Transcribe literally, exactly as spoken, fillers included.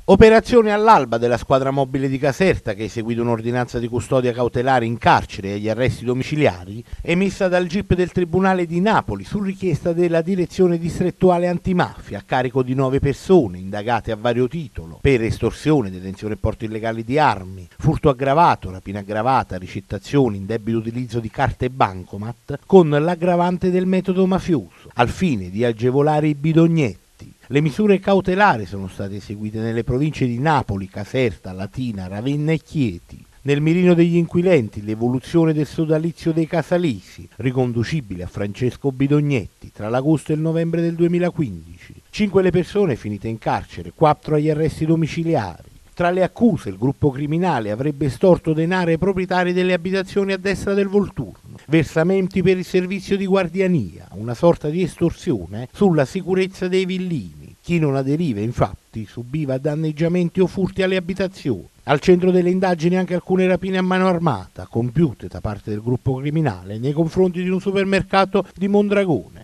Operazione all'alba della squadra mobile di Caserta che ha eseguito un'ordinanza di custodia cautelare in carcere e agli arresti domiciliari emessa dal G I P del Tribunale di Napoli su richiesta della Direzione Distrettuale Antimafia a carico di nove persone indagate a vario titolo per estorsione, detenzione e porto illegale di armi, furto aggravato, rapina aggravata, ricettazione, indebito utilizzo di carte bancomat con l'aggravante del metodo mafioso al fine di agevolare i bidognetti. Le misure cautelari sono state eseguite nelle province di Napoli, Caserta, Latina, Ravenna e Chieti. Nel mirino degli inquirenti l'evoluzione del sodalizio dei Casalisi, riconducibile a Francesco Bidognetti, tra l'agosto e il novembre del duemilaquindici. Cinque le persone finite in carcere, quattro agli arresti domiciliari. Tra le accuse il gruppo criminale avrebbe estorto denaro ai proprietari delle abitazioni a destra del Volturno, versamenti per il servizio di guardiania, una sorta di estorsione sulla sicurezza dei villini. Chi non aderiva infatti subiva danneggiamenti o furti alle abitazioni. Al centro delle indagini anche alcune rapine a mano armata, compiute da parte del gruppo criminale nei confronti di un supermercato di Mondragone.